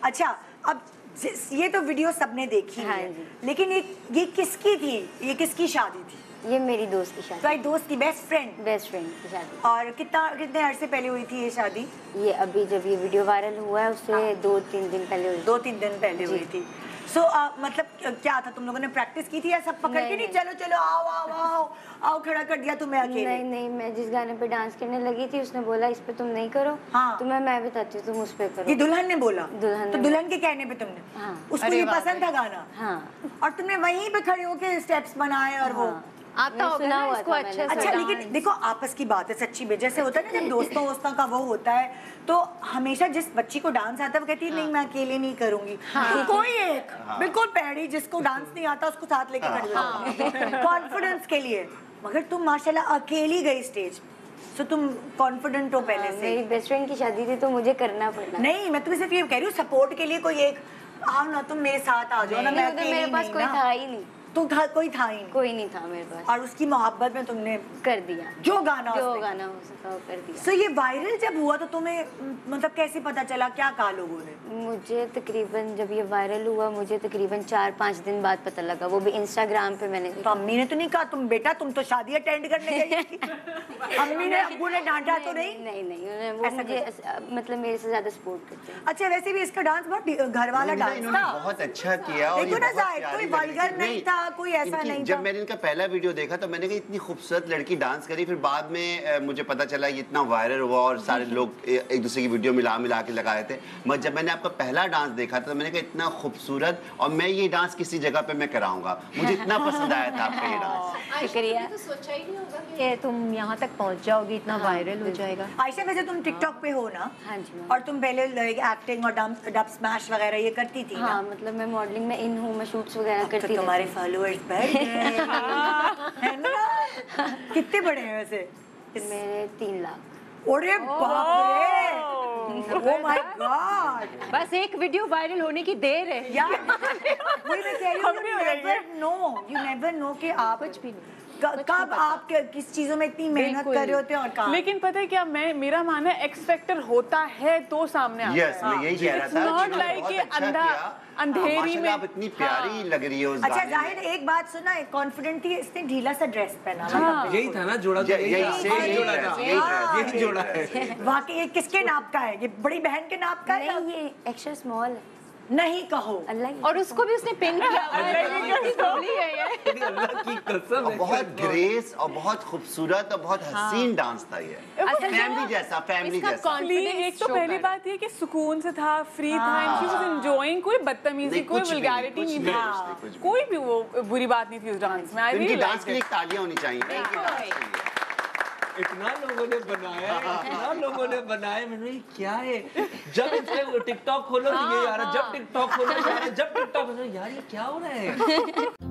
अच्छा, अब ये तो वीडियो सबने देखी हाँ है, जी। लेकिन ये किसकी थी? ये किसकी शादी थी? ये मेरी दोस्त की शादी। तुम्हारी दोस्त की बेस्ट फ्रेंड? बेस्ट फ्रेंड की शादी। और कितने अरसे पहले हुई थी ये शादी? ये अभी जब ये वीडियो वायरल हुआ है उससे 2-3 दिन पहले हुई। 2-3 दिन पहले हुई थी। सो मतलब क्या था, तुम लोगों ने प्रैक्टिस की थी या सब पकड़ के नहीं चलो चलो आओ आओ आओ आओ खड़ा कर दिया तुम्हें अकेले? नहीं नहीं, मैं जिस गाने पे डांस करने लगी थी उसने बोला इस पे तुम नहीं करो। हाँ। तो मैं बताती हूँ, तुम उस पे करो। ये दुल्हन ने बोला? दुल्हन ने तो दुल्हन के कहने पे तुमने? हाँ। उसको ये पसंद था गाना? हाँ। और तुमने वहीं पे खड़े होके स्टेप्स बनाए और वो आता होगा ना इसको अच्छे से। अच्छा, लेकिन देखो आपस की बात है, सच्ची में जैसे होता है ना जब दोस्तों वोस्तों का वो होता है, तो हमेशा जिस बच्ची को डांस आता है वो कहती है नहीं मैं अकेले नहीं करूंगी। तो कोई एक बिल्कुल पैड़ी जिसको डांस नहीं आता उसको साथ लेके खड़ी हो कॉन्फिडेंस के लिए, मगर तुम माशाल्लाह अकेली गई स्टेज, तो तुम कॉन्फिडेंट हो पहले से। मेरी बेस्ट फ्रेंड की शादी थी तो मुझे करना पड़ा। नहीं, मैं तुम्हें सिर्फ ये कह रही हूँ सपोर्ट के लिए कोई एक आओ ना, तुम मेरे साथ आ जाओ ना, मैं अकेली मेरे पास नहीं कोई ना। था ही नहीं। कोई था ही नहीं। कोई नहीं था मेरे पास। और उसकी मोहब्बत में तुमने कर दिया जो गाना हो सका वो कर दिया। सो ये वायरल जब हुआ तो तुम्हें मतलब कैसे पता चला, क्या कहा लोगों ने? मुझे तकरीबन जब ये वायरल हुआ मुझे तकरीबन 4-5 दिन बाद पता लगा, वो भी इंस्टाग्राम पे मैंने तो अम्मी ने तो नहीं कहा तुम बेटा तुम तो शादी अटेंड करने गई थी? अम्मी ने अब्बू ने डांटा तो नहीं? नहीं वो मुझे मतलब मेरे से ज्यादा सपोर्ट करते हैं। अच्छा, वैसे भी इसका डांस बहुत घर वाला डांस था, बहुत अच्छा किया। और देखो ना जाहिद, कोई वल्गर नहीं था, कोई ऐसा नहीं था। जब मैंने इनका पहला वीडियो देखा तो मैंने कहा इतनी खूबसूरत लड़की डांस करी, फिर बाद में मुझे पता चला ये इतना वायरल हुआ और सारे लोग एक दूसरे की वीडियो मिला के लगाए थे। मगर जब मैंने आपका पहला डांस देखा था तो मैंने कहा इतना खूबसूरत, और मैं ये डांस किसी जगह पे मैं कराऊंगा, मुझे इतना पसंद आया था आपका ये डांस। शुक्रिया। तो सोचा ही नहीं होगा कि तुम यहाँ तक पहुँच जाओगी, इतना वायरल हो जाएगा। आयशा, वैसे तुम टिकटॉक पे हो ना? हाँ जी। और तुम पहले एक्टिंग और डब स्मैश वगैरह ये करती थी? हाँ, मतलब मैं मॉडलिंग में इन हूँ, मैं शूट्स वगैरह करती थी। तुम्हारे फॉलोअर्स बढ़ गए है ना? कितने बड़े हैं वैसे? मेरे 3 लाख। अरे बाप रे, ओह माय गॉड। बस एक वीडियो वायरल होने की देर है यार वही मैं कह रही हूँ, यू नेवर नो कि आप कुछ भी नहीं कब आप किस चीजों में इतनी मेहनत कर रहे होते हैं और कहाँ। लेकिन पता है क्या, मेरा मानना है एक्स फैक्टर होता है तो सामने आता है। यस, मैं यही कह रहा था। नॉट लाइक कि अंधेरी में। आप इतनी प्यारी लग रही हो उस अच्छा गाने में। जाहिद, एक बात सुना, कॉन्फिडेंट थी, इसने ढीला सा ड्रेस पहना। यही था ना जोड़ा, यही जोड़ा है। वाकई ये किसके नाप का है? ये बड़ी बहन के नाप का है? नहीं, ये एक्स्ट्रा स्मॉल है। नहीं कहो। अल्लाह। और उसको भी उसने पिन किया हुआ है। अल्लाह की कसम है। बहुत ग्रेस और बहुत खूबसूरत और बहुत हसीन डांस था ये, फैमिली जैसा। एक तो पहली बात ये कि सुकून से था, फ्री था, एंड शी वाज एंजॉयिंग, कोई बदतमीजी कोई वल्गैरिटी नहीं थी, कोई भी वो बुरी बात नहीं थी उस डांस में। इनकी डांस के लिए तालियां होनी चाहिए। इतना लोगों ने बनाया, इतना लोगों ने बनाया, मैंने क्या है, जब इसमें टिकटॉक खोलो ये यार, जब टिकटॉक खोलो यार, जब टिकटॉक खोलो यार, ये क्या हो रहा है।